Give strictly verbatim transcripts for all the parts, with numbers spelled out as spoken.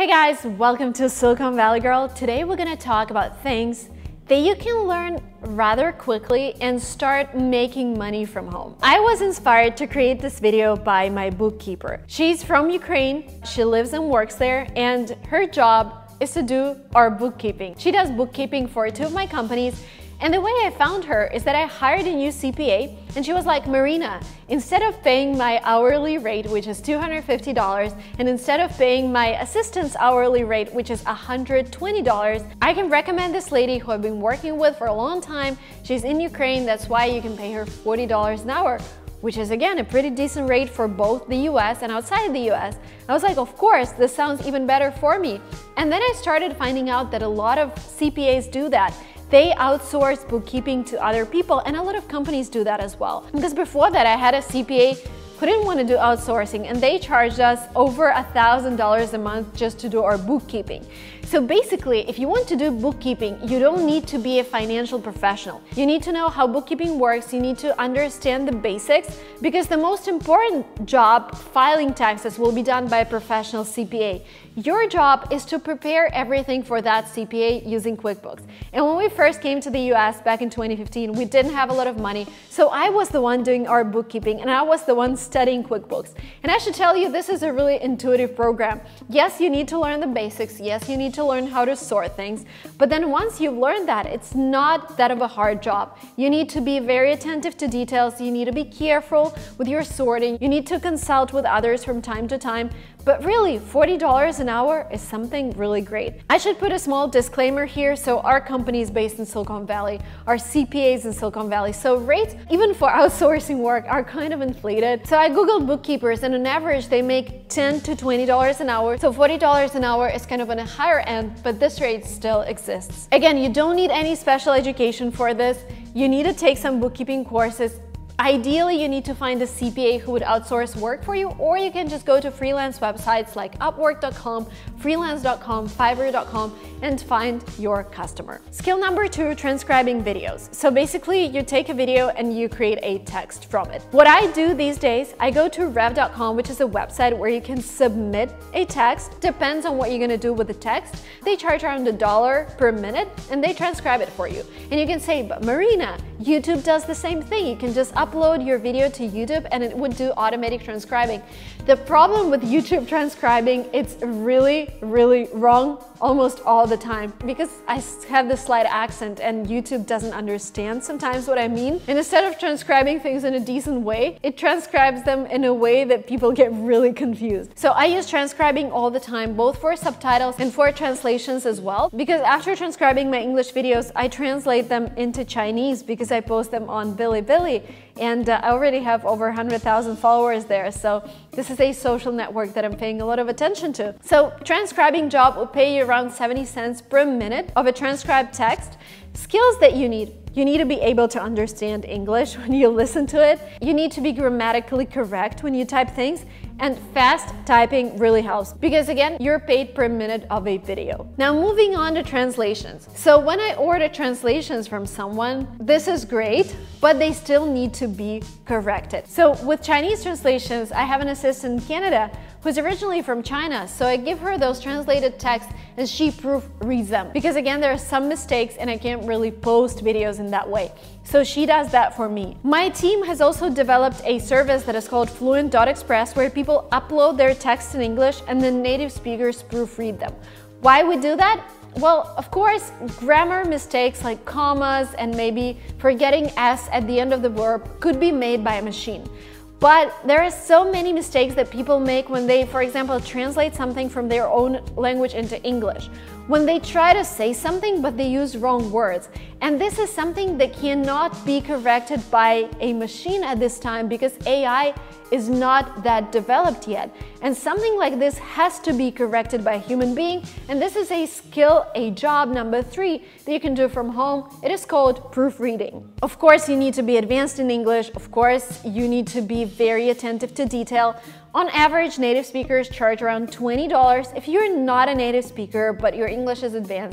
Hey guys, welcome to Silicon Valley Girl. Today we're gonna talk about things that you can learn rather quickly and start making money from home. I was inspired to create this video by my bookkeeper. She's from Ukraine, she lives and works there, and her job is to do our bookkeeping. She does bookkeeping for two of my companies, and the way I found her is that I hired a new C P A, and she was like, Marina, instead of paying my hourly rate, which is two hundred fifty dollars, and instead of paying my assistant's hourly rate, which is one hundred twenty dollars, I can recommend this lady who I've been working with for a long time. She's in Ukraine, that's why you can pay her forty dollars an hour, which is again a pretty decent rate for both the U S and outside the U S. I was like, of course, this sounds even better for me. And then I started finding out that a lot of C P As do that. They outsource bookkeeping to other people, and a lot of companies do that as well. Because before that, I had a C P A who didn't want to do outsourcing, and they charged us over a thousand dollars a month just to do our bookkeeping. So basically, if you want to do bookkeeping, you don't need to be a financial professional. You need to know how bookkeeping works, you need to understand the basics, because the most important job, filing taxes, will be done by a professional C P A. Your job is to prepare everything for that C P A using QuickBooks. And when we first came to the U S back in twenty fifteen, we didn't have a lot of money, so I was the one doing our bookkeeping, and I was the one studying QuickBooks. And I should tell you, this is a really intuitive program. Yes, you need to learn the basics, yes, you need to learn how to sort things, but then once you've learned that, it's not that of a hard job. You need to be very attentive to details, you need to be careful with your sorting, you need to consult with others from time to time, but really, forty dollars an hour is something really great. I should put a small disclaimer here. So our company is based in Silicon Valley, our C P As in Silicon Valley, so rates, even for outsourcing work, are kind of inflated. So I googled bookkeepers, and on average, they make ten to twenty dollars an hour. So forty dollars an hour is kind of on a higher end, but this rate still exists. Again, you don't need any special education for this. You need to take some bookkeeping courses. Ideally, you need to find a C P A who would outsource work for you, or you can just go to freelance websites like upwork dot com, freelance dot com, fiverr dot com, and find your customer. Skill number two, transcribing videos. So basically, you take a video and you create a text from it. What I do these days, I go to rev dot com, which is a website where you can submit a text. Depends on what you're gonna do with the text. They charge around a dollar per minute, and they transcribe it for you. And you can say, but Marina, YouTube does the same thing. You can just upload your video to YouTube and it would do automatic transcribing. The problem with YouTube transcribing, it's really, really wrong almost all the time, because I have this slight accent and YouTube doesn't understand sometimes what I mean. And instead of transcribing things in a decent way, it transcribes them in a way that people get really confused. So I use transcribing all the time, both for subtitles and for translations as well, because after transcribing my English videos, I translate them into Chinese because I post them on Bilibili. And uh, I already have over one hundred thousand followers there, so this is a social network that I'm paying a lot of attention to. So transcribing job will pay you around seventy cents per minute of a transcribed text. Skills that you need. You need to be able to understand English when you listen to it. You need to be grammatically correct when you type things. And fast typing really helps, because again, you're paid per minute of a video. Now moving on to translations. So when I order translations from someone, this is great, but they still need to be corrected. So with Chinese translations, I have an assistant in Canada who's originally from China, so I give her those translated texts and she proofreads them. Because again, there are some mistakes and I can't really post videos in that way. So she does that for me. My team has also developed a service that is called Fluent dot Express, where people upload their text in English and then native speakers proofread them. Why we do that? Well, of course, grammar mistakes like commas and maybe forgetting S at the end of the verb could be made by a machine. But there are so many mistakes that people make when they, for example, translate something from their own language into English. When they try to say something, but they use wrong words. And this is something that cannot be corrected by a machine at this time, because A I is not that developed yet. And something like this has to be corrected by a human being. And this is a skill, a job number three that you can do from home. It is called proofreading. Of course, you need to be advanced in English. Of course, you need to be very attentive to detail. On average, native speakers charge around twenty dollars. If you're not a native speaker, but your English is advanced,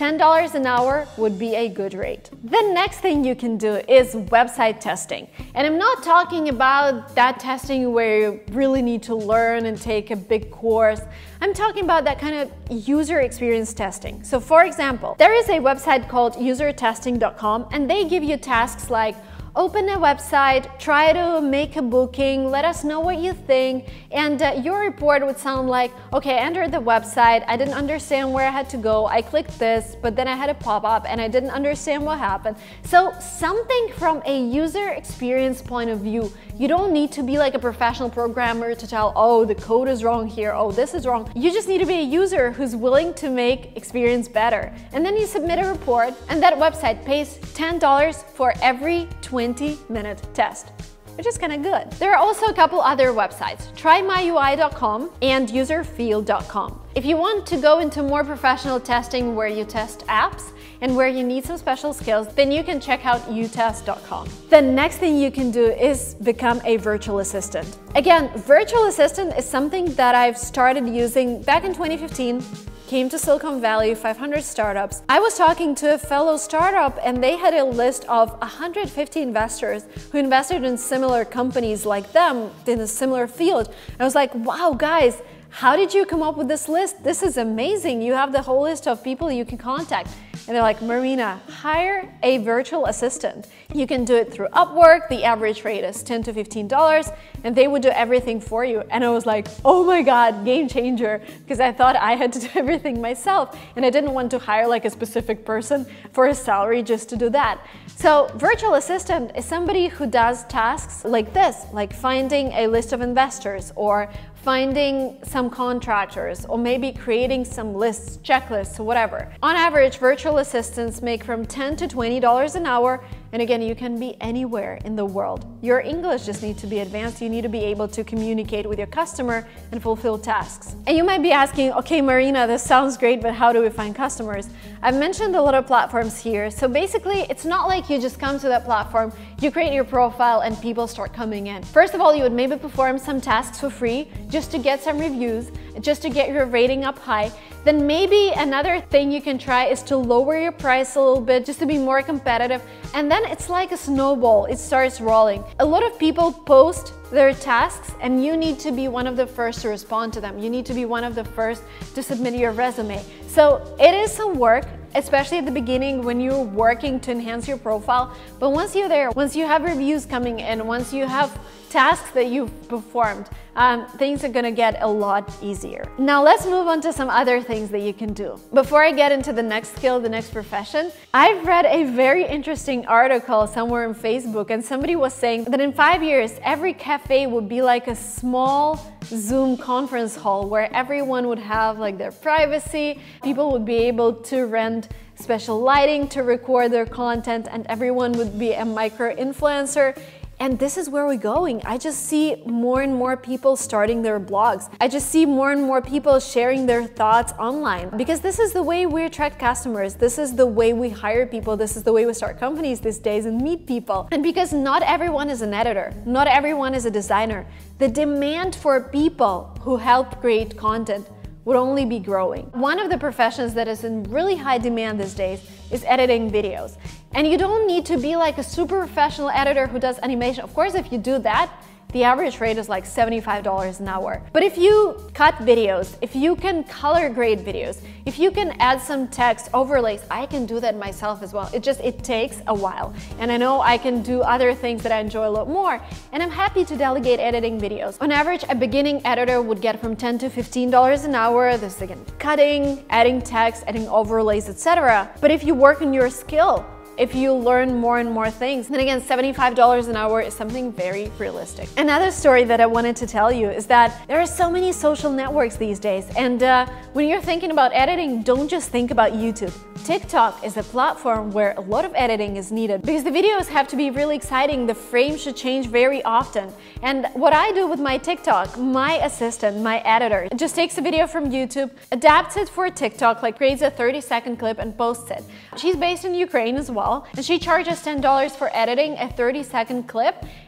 ten dollars an hour would be a good rate. The next thing you can do is website testing. And I'm not talking about that testing where you really need to learn and take a big course. I'm talking about that kind of user experience testing. So for example, there is a website called user testing dot com, and they give you tasks like open a website, try to make a booking, let us know what you think, and uh, your report would sound like, okay, I entered the website, I didn't understand where I had to go, I clicked this, but then I had a pop-up and I didn't understand what happened. So something from a user experience point of view. You don't need to be like a professional programmer to tell, oh, the code is wrong here, oh, this is wrong. You just need to be a user who's willing to make experience better. And then you submit a report, and that website pays ten dollars for every twenty minute test, which is kind of good. There are also a couple other websites, try my U I dot com and user field dot com. If you want to go into more professional testing where you test apps and where you need some special skills, then you can check out u test dot com. The next thing you can do is become a virtual assistant. Again, virtual assistant is something that I've started using back in twenty fifteen. Came to Silicon Valley, five hundred startups. I was talking to a fellow startup and they had a list of one hundred fifty investors who invested in similar companies like them in a similar field. I was like, wow, guys, how did you come up with this list? This is amazing. You have the whole list of people you can contact. And they're like, Marina, hire a virtual assistant. You can do it through Upwork. The average rate is ten to fifteen dollars, and they would do everything for you. And I was like, oh my God, game changer, because I thought I had to do everything myself. And I didn't want to hire like a specific person for a salary just to do that. So virtual assistant is somebody who does tasks like this, like finding a list of investors or finding some contractors, or maybe creating some lists, checklists, or whatever. On average, virtual assistants make from ten to twenty dollars an hour. And again, you can be anywhere in the world. Your English just needs to be advanced. You need to be able to communicate with your customer and fulfill tasks. And you might be asking, okay, Marina, this sounds great, but how do we find customers? I've mentioned a lot of platforms here. So basically, it's not like you just come to that platform, you create your profile, and people start coming in. First of all, you would maybe perform some tasks for free just to get some reviews, just to get your rating up high. Then maybe another thing you can try is to lower your price a little bit just to be more competitive. And then it's like a snowball, it starts rolling. A lot of people post their tasks and you need to be one of the first to respond to them. You need to be one of the first to submit your resume. So it is some work, especially at the beginning when you're working to enhance your profile. But once you're there, once you have reviews coming in, once you have tasks that you've performed, um, things are gonna get a lot easier. Now let's move on to some other things that you can do. Before I get into the next skill, the next profession, I've read a very interesting article somewhere on Facebook, and somebody was saying that in five years, every cafe would be like a small Zoom conference hall where everyone would have like their privacy. People would be able to rent special lighting to record their content, and everyone would be a micro-influencer. And this is where we're going. I just see more and more people starting their blogs. I just see more and more people sharing their thoughts online, because this is the way we attract customers. This is the way we hire people. This is the way we start companies these days and meet people. And because not everyone is an editor, not everyone is a designer, the demand for people who help create content would only be growing. One of the professions that is in really high demand these days is editing videos. And you don't need to be like a super professional editor who does animation. Of course, if you do that, the average rate is like seventy-five dollars an hour. But if you cut videos, if you can color grade videos, if you can add some text overlays, I can do that myself as well. It just, it takes a while. And I know I can do other things that I enjoy a lot more. And I'm happy to delegate editing videos. On average, a beginning editor would get from ten to fifteen dollars an hour. This is again, cutting, adding text, adding overlays, et cetera. But if you work on your skill, if you learn more and more things, then again, seventy-five dollars an hour is something very realistic. Another story that I wanted to tell you is that there are so many social networks these days. And uh, when you're thinking about editing, don't just think about YouTube. TikTok is a platform where a lot of editing is needed because the videos have to be really exciting. The frame should change very often. And what I do with my TikTok, my assistant, my editor, just takes a video from YouTube, adapts it for TikTok, like creates a thirty second clip and posts it. She's based in Ukraine as well, and she charges ten dollars for editing a thirty second clip.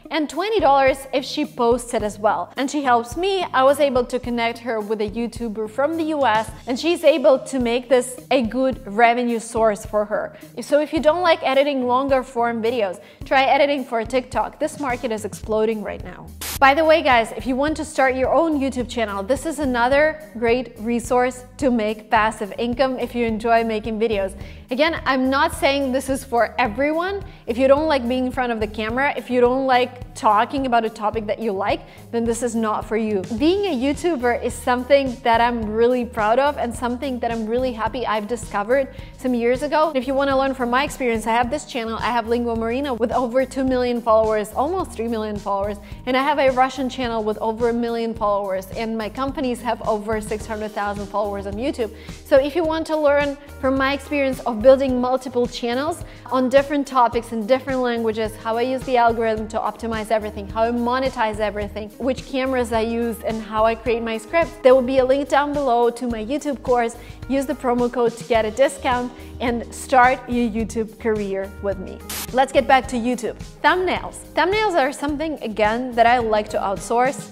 and twenty dollars if she posts it as well. And she helps me. I was able to connect her with a YouTuber from the U S, and she's able to make this a good revenue source for her. So if you don't like editing longer form videos, try editing for TikTok. This market is exploding right now. By the way, guys, if you want to start your own YouTube channel, this is another great resource to make passive income if you enjoy making videos. Again, I'm not saying this is for everyone. If you don't like being in front of the camera, if you don't like talking about a topic that you like, then this is not for you. Being a YouTuber is something that I'm really proud of and something that I'm really happy I've discovered some years ago. If you want to learn from my experience, I have this channel. I have Lingua Marina with over two million followers, almost three million followers, and I have a Russian channel with over a million followers, and my companies have over six hundred thousand followers on YouTube. So if you want to learn from my experience of building multiple channels on different topics in different languages, how I use the algorithm to optimize everything, how I monetize everything, which cameras I use, and how I create my scripts, there will be a link down below to my YouTube course. Use the promo code to get a discount and start your YouTube career with me. Let's get back to YouTube. Thumbnails. Thumbnails are something, again, that I like to outsource.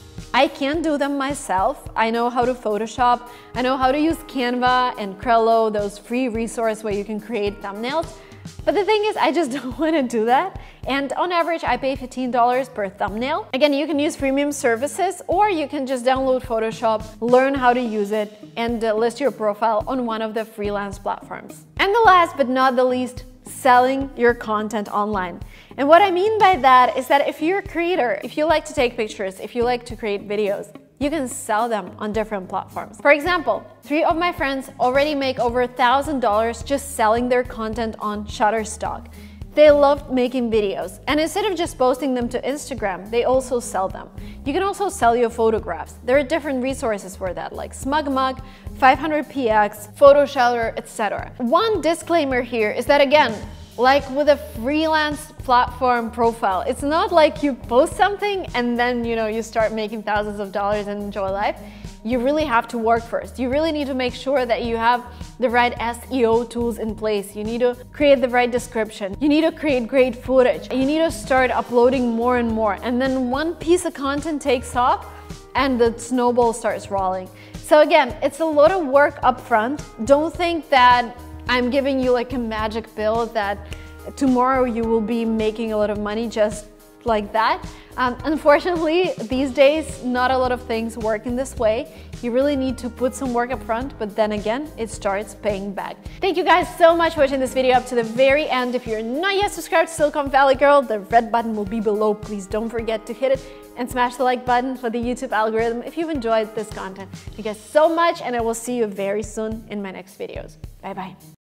I can't do them myself. I know how to Photoshop. I know how to use Canva and Trello, those free resources where you can create thumbnails. But the thing is, I just don't want to do that. And on average, I pay fifteen dollars per thumbnail. Again, you can use premium services, or you can just download Photoshop, learn how to use it, and uh, list your profile on one of the freelance platforms. And the last but not the least, selling your content online. And what I mean by that is that if you're a creator, if you like to take pictures, if you like to create videos, you can sell them on different platforms. For example, three of my friends already make over a thousand dollars just selling their content on Shutterstock. They love making videos, and instead of just posting them to Instagram, they also sell them. You can also sell your photographs. There are different resources for that, like SmugMug, five hundred P X, Photoshelter, et cetera. One disclaimer here is that, again, like with a freelance platform profile, it's not like you post something and then, you know, you start making thousands of dollars and enjoy life. You really have to work first. You really need to make sure that you have the right S E O tools in place. You need to create the right description. You need to create great footage. You need to start uploading more and more. And then one piece of content takes off and the snowball starts rolling. So again, it's a lot of work up front. Don't think that I'm giving you like a magic pill that tomorrow you will be making a lot of money just like that. Um, unfortunately, these days, not a lot of things work in this way. You really need to put some work up front, but then again, it starts paying back. Thank you guys so much for watching this video up to the very end. If you're not yet subscribed to Silicon Valley Girl, the red button will be below. Please don't forget to hit it and smash the like button for the YouTube algorithm if you've enjoyed this content. Thank you guys so much, and I will see you very soon in my next videos. Bye bye.